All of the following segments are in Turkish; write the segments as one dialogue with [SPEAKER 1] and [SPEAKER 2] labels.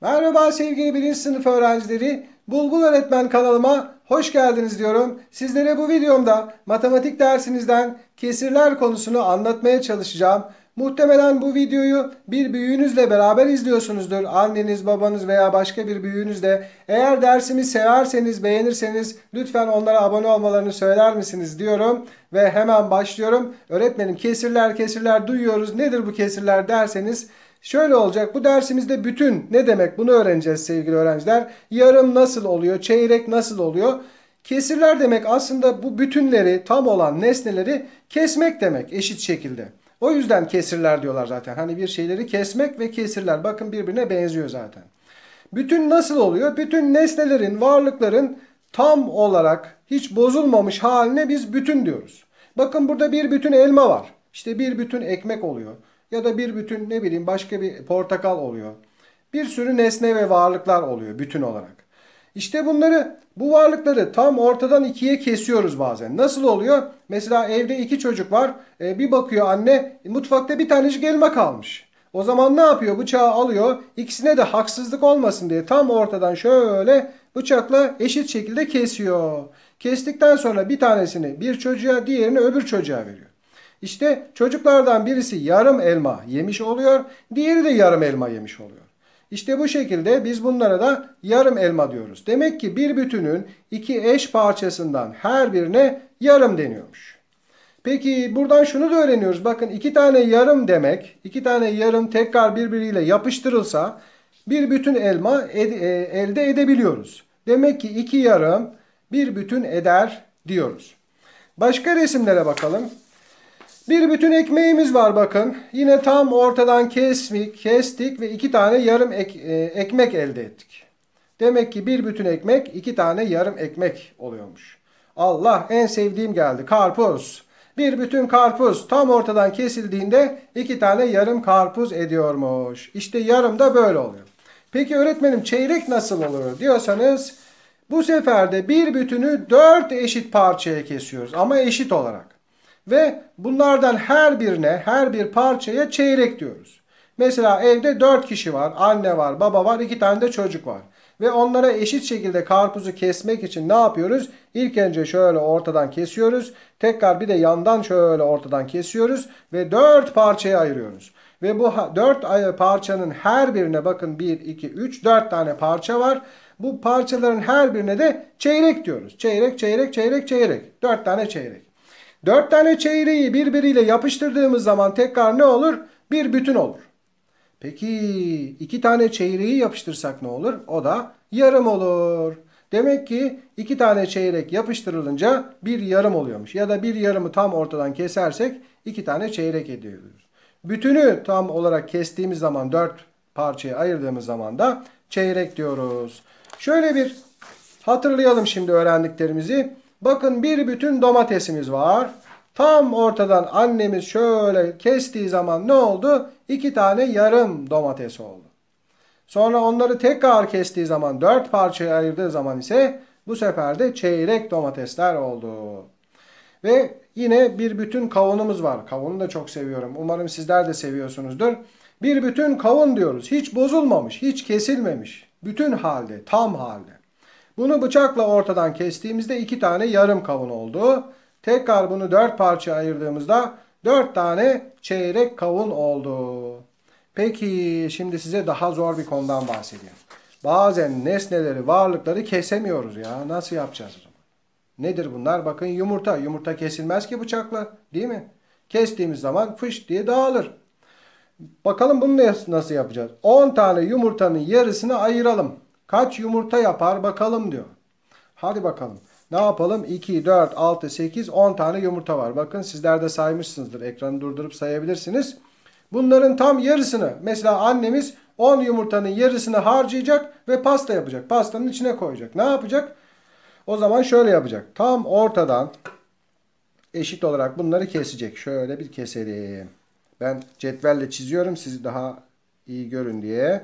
[SPEAKER 1] Merhaba sevgili birinci sınıf öğrencileri. Bulbul Öğretmen kanalıma hoş geldiniz diyorum. Sizlere bu videomda matematik dersinizden kesirler konusunu anlatmaya çalışacağım. Muhtemelen bu videoyu bir büyüğünüzle beraber izliyorsunuzdur. Anneniz, babanız veya başka bir büyüğünüzle. Eğer dersimi severseniz, beğenirseniz lütfen onlara abone olmalarını söyler misiniz diyorum. Ve hemen başlıyorum. Öğretmenim kesirler duyuyoruz. Nedir bu kesirler derseniz şöyle olacak. Bu dersimizde bütün ne demek bunu öğreneceğiz sevgili öğrenciler. Yarım nasıl oluyor? Çeyrek nasıl oluyor? Kesirler demek aslında bu bütünleri, tam olan nesneleri kesmek demek eşit şekilde. O yüzden kesirler diyorlar zaten. Hani bir şeyleri kesmek ve kesirler. Bakın birbirine benziyor zaten. Bütün nasıl oluyor? Bütün nesnelerin, varlıkların tam olarak hiç bozulmamış haline biz bütün diyoruz. Bakın burada bir bütün elma var. İşte bir bütün ekmek oluyor. Ya da bir bütün ne bileyim başka bir portakal oluyor. Bir sürü nesne ve varlıklar oluyor bütün olarak. İşte bu varlıkları tam ortadan ikiye kesiyoruz bazen. Nasıl oluyor? Mesela evde iki çocuk var. Bir bakıyor anne mutfakta bir tanecik elma kalmış. O zaman ne yapıyor? Bıçağı alıyor. İkisine de haksızlık olmasın diye tam ortadan şöyle bıçakla eşit şekilde kesiyor. Kestikten sonra bir tanesini bir çocuğa, diğerini öbür çocuğa veriyor. İşte çocuklardan birisi yarım elma yemiş oluyor, diğeri de yarım elma yemiş oluyor. İşte bu şekilde biz bunlara da yarım elma diyoruz. Demek ki bir bütünün iki eş parçasından her birine yarım deniyormuş. Peki buradan şunu da öğreniyoruz. Bakın iki tane yarım demek, iki tane yarım tekrar birbiriyle yapıştırılsa bir bütün elma elde edebiliyoruz. Demek ki iki yarım bir bütün eder diyoruz. Başka resimlere bakalım. Bir bütün ekmeğimiz var bakın. Yine tam ortadan kestik ve iki tane yarım ekmek elde ettik. Demek ki bir bütün ekmek iki tane yarım ekmek oluyormuş. Allah en sevdiğim geldi. Karpuz. Bir bütün karpuz tam ortadan kesildiğinde iki tane yarım karpuz ediyormuş. İşte yarım da böyle oluyor. Peki öğretmenim çeyrek nasıl oluyor diyorsanız bu sefer de bir bütünü dört eşit parçaya kesiyoruz ama eşit olarak. Ve bunlardan her bir parçaya çeyrek diyoruz. Mesela evde 4 kişi var. Anne var, baba var, 2 tane de çocuk var. Ve onlara eşit şekilde karpuzu kesmek için ne yapıyoruz? İlk önce şöyle ortadan kesiyoruz. Tekrar bir de yandan şöyle ortadan kesiyoruz. Ve 4 parçaya ayırıyoruz. Ve bu 4 parçanın her birine bakın 1, 2, 3, 4 tane parça var. Bu parçaların her birine de çeyrek diyoruz. Çeyrek, çeyrek, çeyrek, çeyrek. 4 tane çeyrek. 4 tane çeyreği birbiriyle yapıştırdığımız zaman tekrar ne olur? Bir bütün olur. Peki 2 tane çeyreği yapıştırsak ne olur? O da yarım olur. Demek ki 2 tane çeyrek yapıştırılınca bir yarım oluyormuş. Ya da bir yarımı tam ortadan kesersek 2 tane çeyrek ediyoruz. Bütünü tam olarak kestiğimiz zaman 4 parçaya ayırdığımız zaman da çeyrek diyoruz. Şöyle bir hatırlayalım şimdi öğrendiklerimizi. Bakın bir bütün domatesimiz var. Tam ortadan annemiz şöyle kestiği zaman ne oldu? 2 tane yarım domates oldu. Sonra onları tekrar kestiği zaman 4 parçaya ayırdığı zaman ise bu sefer de çeyrek domatesler oldu. Ve yine bir bütün kavunumuz var. Kavunu da çok seviyorum. Umarım sizler de seviyorsunuzdur. Bir bütün kavun diyoruz. Hiç bozulmamış, hiç kesilmemiş. Bütün halde, tam halde. Bunu bıçakla ortadan kestiğimizde 2 tane yarım kavun oldu. Tekrar bunu 4 parçaya ayırdığımızda 4 tane çeyrek kavun oldu. Peki şimdi size daha zor bir konudan bahsedeyim. Bazen nesneleri, varlıkları kesemiyoruz ya. Nasıl yapacağız o zaman? Nedir bunlar? Bakın yumurta. Yumurta kesilmez ki bıçakla, değil mi? Kestiğimiz zaman fış diye dağılır. Bakalım bunu nasıl yapacağız? 10 tane yumurtanın yarısını ayıralım. Kaç yumurta yapar bakalım diyor. Hadi bakalım. Ne yapalım? 2, 4, 6, 8, 10 tane yumurta var. Bakın sizler de saymışsınızdır. Ekranı durdurup sayabilirsiniz. Bunların tam yarısını mesela annemiz 10 yumurtanın yarısını harcayacak ve pasta yapacak. Pastanın içine koyacak. Ne yapacak? O zaman şöyle yapacak. Tam ortadan eşit olarak bunları kesecek. Şöyle bir keselim. Ben cetvelle çiziyorum sizi daha iyi görün diye.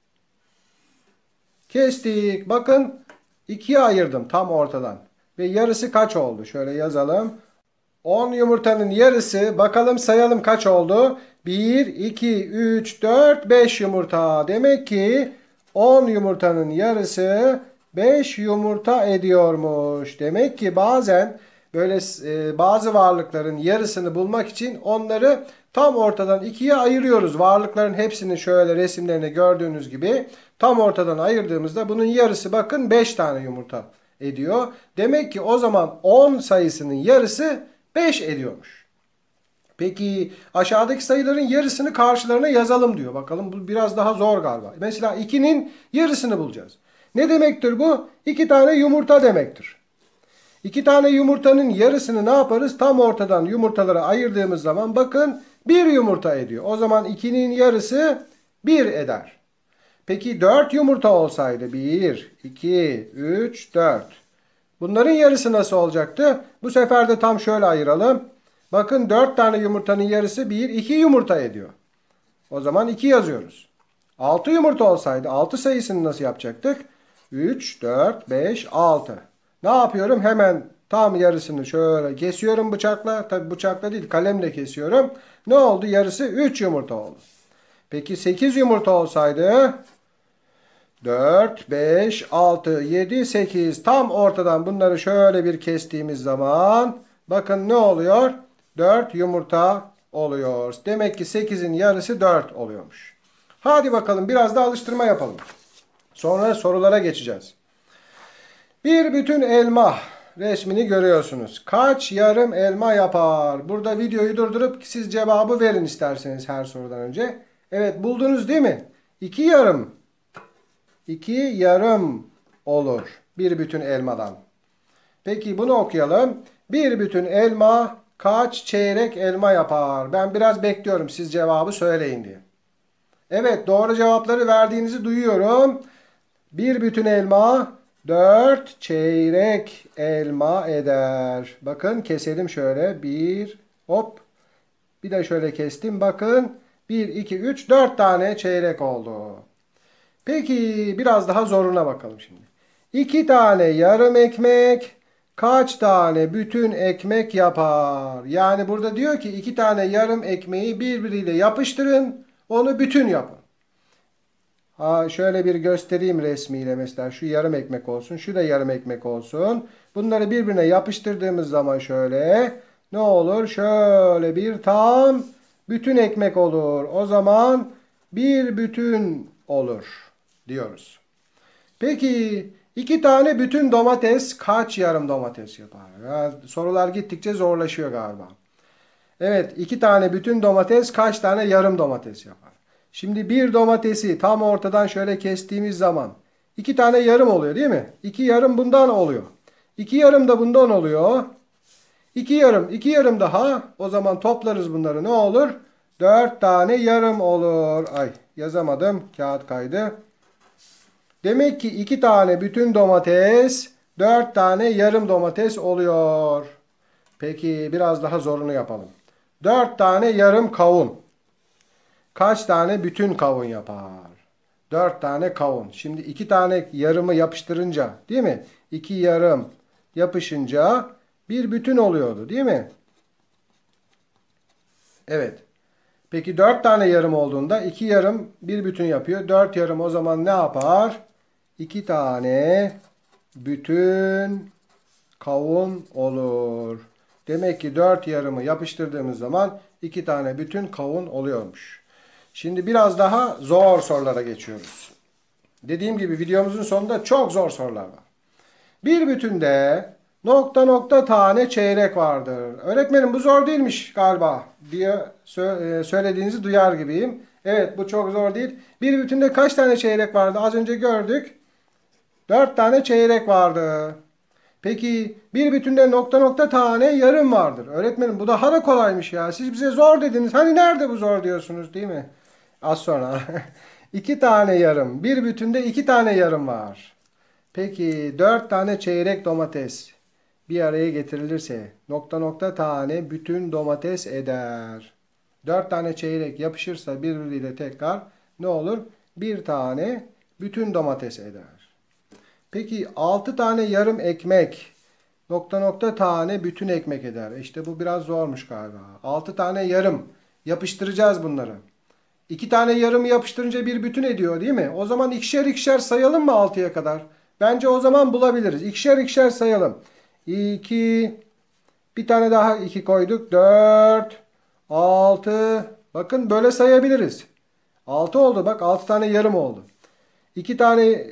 [SPEAKER 1] Kestik. Bakın ikiye ayırdım tam ortadan. Ve yarısı kaç oldu? Şöyle yazalım. 10 yumurtanın yarısı bakalım sayalım kaç oldu? 1, 2, 3, 4, 5 yumurta. Demek ki 10 yumurtanın yarısı 5 yumurta ediyormuş. Demek ki bazen böyle bazı varlıkların yarısını bulmak için onları tam ortadan ikiye ayırıyoruz. Varlıkların hepsinin şöyle resimlerini gördüğünüz gibi tam ortadan ayırdığımızda bunun yarısı bakın 5 tane yumurta ediyor. Demek ki o zaman 10 sayısının yarısı 5 ediyormuş. Peki aşağıdaki sayıların yarısını karşılarına yazalım diyor. Bakalım bu biraz daha zor galiba. Mesela 2'nin yarısını bulacağız. Ne demektir bu? 2 tane yumurta demektir. 2 tane yumurtanın yarısını ne yaparız? Tam ortadan yumurtaları ayırdığımız zaman bakın 1 yumurta ediyor. O zaman 2'nin yarısı 1 eder. Peki 4 yumurta olsaydı 1, 2, 3, 4. Bunların yarısı nasıl olacaktı? Bu sefer de tam şöyle ayıralım. Bakın 4 tane yumurtanın yarısı 1, 2 yumurta ediyor. O zaman 2 yazıyoruz. 6 yumurta olsaydı 6 sayısını nasıl yapacaktık? 3, 4, 5, 6. Ne yapıyorum? Hemen tam yarısını şöyle kesiyorum bıçakla. Tabi bıçakla değil kalemle kesiyorum. Ne oldu? Yarısı 3 yumurta oldu. Peki 8 yumurta olsaydı 4, 5, 6, 7, 8 tam ortadan bunları şöyle bir kestiğimiz zaman bakın ne oluyor? 4 yumurta oluyor. Demek ki 8'in yarısı 4 oluyormuş. Hadi bakalım biraz da alıştırma yapalım. Sonra sorulara geçeceğiz. Bir bütün elma resmini görüyorsunuz. Kaç yarım elma yapar? Burada videoyu durdurup siz cevabı verin isterseniz her sorudan önce. Evet buldunuz değil mi? 2 yarım. 2 yarım olur bir bütün elmadan. Peki bunu okuyalım. Bir bütün elma kaç çeyrek elma yapar? Ben biraz bekliyorum siz cevabı söyleyin diye. Evet doğru cevapları verdiğinizi duyuyorum. Bir bütün elma 4 çeyrek elma eder. Bakın keselim şöyle. Bir hop. Bir de şöyle kestim. Bakın 1, 2, 3, 4 tane çeyrek oldu. Peki biraz daha zoruna bakalım şimdi. 2 tane yarım ekmek kaç tane bütün ekmek yapar? Yani burada diyor ki 2 tane yarım ekmeği birbiriyle yapıştırın. Onu bütün yapın. Şöyle bir göstereyim resmiyle mesela. Şu yarım ekmek olsun. Şu da yarım ekmek olsun. Bunları birbirine yapıştırdığımız zaman şöyle ne olur? Şöyle bir tam bütün ekmek olur. O zaman bir bütün olur diyoruz. Peki 2 tane bütün domates kaç yarım domates yapar? Ya, sorular gittikçe zorlaşıyor galiba. Evet 2 tane bütün domates kaç tane yarım domates yapar? Şimdi bir domatesi tam ortadan şöyle kestiğimiz zaman 2 tane yarım oluyor değil mi? 2 yarım bundan oluyor. 2 yarım da bundan oluyor. 2 yarım, 2 yarım daha. O zaman toplarız bunları ne olur? 4 tane yarım olur. Ay yazamadım. Kağıt kaydı. Demek ki 2 tane bütün domates 4 tane yarım domates oluyor. Peki biraz daha zorunu yapalım. 4 tane yarım kavun. Kaç tane bütün kavun yapar? 4 tane kavun. Şimdi 2 tane yarımı yapıştırınca değil mi? 2 yarım yapışınca bir bütün oluyordu değil mi? Evet. Peki 4 tane yarım olduğunda 2 yarım bir bütün yapıyor. 4 yarım o zaman ne yapar? 2 tane bütün kavun olur. Demek ki 4 yarımı yapıştırdığımız zaman 2 tane bütün kavun oluyormuş. Şimdi biraz daha zor sorulara geçiyoruz. Dediğim gibi videomuzun sonunda çok zor sorular var. Bir bütünde nokta nokta tane çeyrek vardır. Öğretmenim bu zor değilmiş galiba diye söylediğinizi duyar gibiyim. Evet bu çok zor değil. Bir bütünde kaç tane çeyrek vardı? Az önce gördük. 4 tane çeyrek vardı. Peki bir bütünde nokta nokta tane yarım vardır. Öğretmenim bu daha da kolaymış ya. Siz bize zor dediniz. Hani nerede bu zor diyorsunuz değil mi? Az sonra. 2 tane yarım. Bir bütünde 2 tane yarım var. Peki 4 tane çeyrek domates bir araya getirilirse nokta nokta tane bütün domates eder. 4 tane çeyrek yapışırsa birbiriyle tekrar ne olur? Bir tane bütün domates eder. Peki 6 tane yarım ekmek nokta nokta tane bütün ekmek eder. İşte bu biraz zormuş galiba. 6 tane yarım yapıştıracağız bunları. İki tane yarımı yapıştırınca bir bütün ediyor değil mi? O zaman ikişer ikişer sayalım mı 6'ya kadar? Bence o zaman bulabiliriz. İkişer ikişer sayalım. 2, bir tane daha 2 koyduk. 4, 6. Bakın böyle sayabiliriz. 6 oldu. Bak 6 tane yarım oldu. 2 tane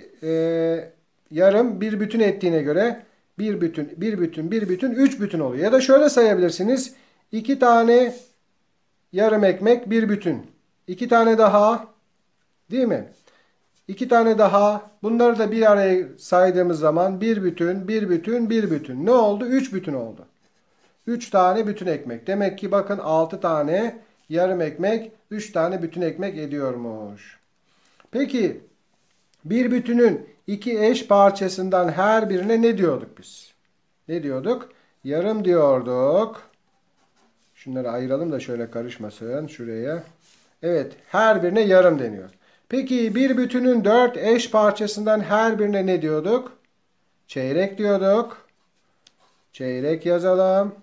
[SPEAKER 1] yarım bir bütün ettiğine göre bir bütün, bir bütün, bir bütün, 3 bütün oluyor. Ya da şöyle sayabilirsiniz. 2 tane yarım ekmek bir bütün. 2 tane daha, değil mi? 2 tane daha. Bunları da bir araya saydığımız zaman bir bütün, bir bütün, bir bütün. Ne oldu? 3 bütün oldu. 3 tane bütün ekmek. Demek ki bakın 6 tane yarım ekmek 3 tane bütün ekmek ediyormuş. Peki bir bütünün iki eş parçasından her birine ne diyorduk biz? Ne diyorduk? Yarım diyorduk. Şunları ayıralım da şöyle karışmasın şuraya. Evet, her birine yarım deniyor. Peki bir bütünün 4 eş parçasından her birine ne diyorduk? Çeyrek diyorduk. Çeyrek yazalım.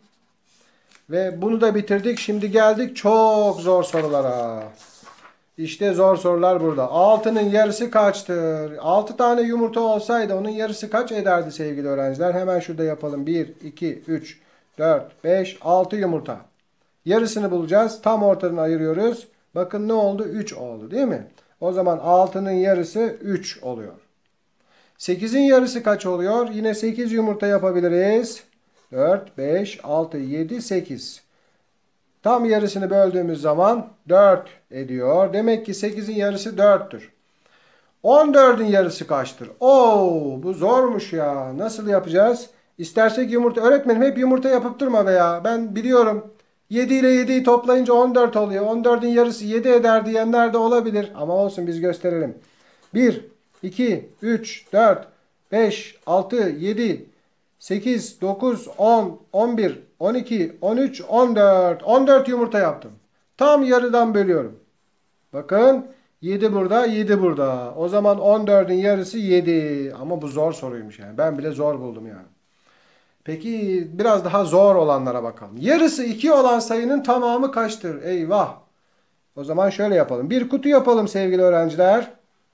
[SPEAKER 1] Ve bunu da bitirdik. Şimdi geldik çok zor sorulara. İşte zor sorular burada. 6'nın yarısı kaçtır? 6 tane yumurta olsaydı onun yarısı kaç ederdi sevgili öğrenciler? Hemen şurada yapalım. 1, 2, 3, 4, 5, 6 yumurta. Yarısını bulacağız. Tam ortadan ayırıyoruz. Bakın ne oldu? 3 oldu değil mi? O zaman 6'nın yarısı 3 oluyor. 8'in yarısı kaç oluyor? Yine 8 yumurta yapabiliriz. 4, 5, 6, 7, 8. Tam yarısını böldüğümüz zaman 4 ediyor. Demek ki 8'in yarısı 4'tür. 14'ün yarısı kaçtır? Oo, bu zormuş ya. Nasıl yapacağız? İstersek yumurta. Öğretmenim hep yumurta yapıp durma be ya. Ben biliyorum. 7 ile 7'yi toplayınca 14 oluyor. 14'ün yarısı 7 eder diyenler de olabilir. Ama olsun biz gösterelim. 1, 2, 3, 4, 5, 6, 7, 8, 9, 10, 11, 12, 13, 14. 14 yumurta yaptım. Tam yarıdan bölüyorum. Bakın 7 burada, 7 burada. O zaman 14'ün yarısı 7. Ama bu zor soruymuş yani. Ben bile zor buldum yani. Peki biraz daha zor olanlara bakalım. Yarısı 2 olan sayının tamamı kaçtır? Eyvah. O zaman şöyle yapalım. Bir kutu yapalım sevgili öğrenciler.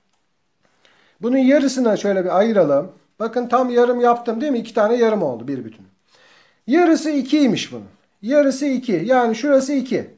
[SPEAKER 1] Bunun yarısına şöyle bir ayıralım. Bakın tam yarım yaptım değil mi? 2 tane yarım oldu bir bütün. Yarısı 2'ymiş bunun. Yarısı 2. Yani şurası 2.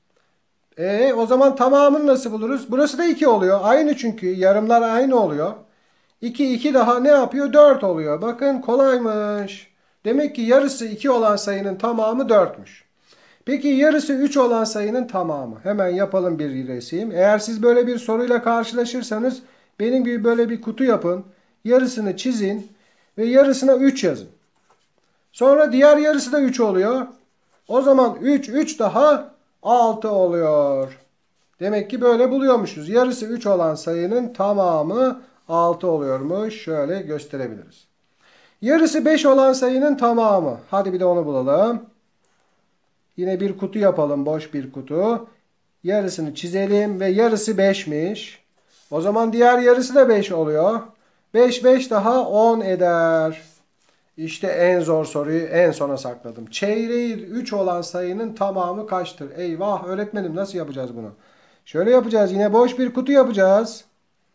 [SPEAKER 1] O zaman tamamını nasıl buluruz? Burası da 2 oluyor. Aynı çünkü. Yarımlar aynı oluyor. 2, 2 daha ne yapıyor? 4 oluyor. Bakın kolaymış. Demek ki yarısı 2 olan sayının tamamı 4'müş. Peki yarısı 3 olan sayının tamamı. Hemen yapalım bir resim. Eğer siz böyle bir soruyla karşılaşırsanız benim gibi böyle bir kutu yapın. Yarısını çizin ve yarısına 3 yazın. Sonra diğer yarısı da 3 oluyor. O zaman 3, 3 daha 6 oluyor. Demek ki böyle buluyormuşuz. Yarısı 3 olan sayının tamamı 6 oluyormuş. Şöyle gösterebiliriz. Yarısı 5 olan sayının tamamı. Hadi bir de onu bulalım. Yine bir kutu yapalım. Boş bir kutu. Yarısını çizelim ve yarısı 5'miş. O zaman diğer yarısı da 5 oluyor. 5, 5 daha 10 eder. İşte en zor soruyu en sona sakladım. Çeyreği 3 olan sayının tamamı kaçtır? Eyvah öğretmenim nasıl yapacağız bunu? Şöyle yapacağız. Yine boş bir kutu yapacağız.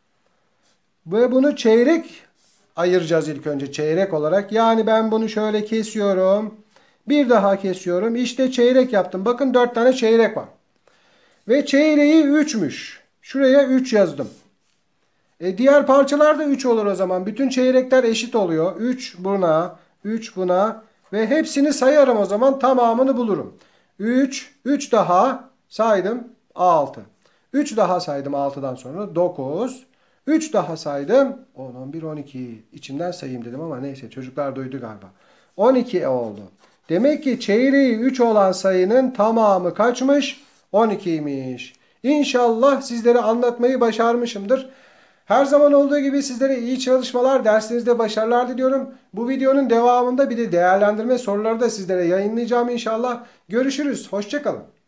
[SPEAKER 1] Ve bunu çeyrek ayıracağız ilk önce çeyrek olarak. Yani ben bunu şöyle kesiyorum. Bir daha kesiyorum. İşte çeyrek yaptım. Bakın 4 tane çeyrek var. Ve çeyreği 3'müş. Şuraya 3 yazdım. Diğer parçalar da 3 olur o zaman. Bütün çeyrekler eşit oluyor. 3 buna, 3 buna ve hepsini sayarım o zaman tamamını bulurum. 3, 3 daha saydım 6. 3 daha saydım 6'dan sonra 9. 3 daha saydım 10, 11, 12. İçimden sayayım dedim ama neyse çocuklar duydu galiba. 12 oldu. Demek ki çeyreği 3 olan sayının tamamı kaçmış? 12'ymiş. İnşallah sizlere anlatmayı başarmışımdır. Her zaman olduğu gibi sizlere iyi çalışmalar, derslerinizde başarılar diliyorum. Bu videonun devamında bir de değerlendirme soruları da sizlere yayınlayacağım inşallah. Görüşürüz. Hoşça kalın.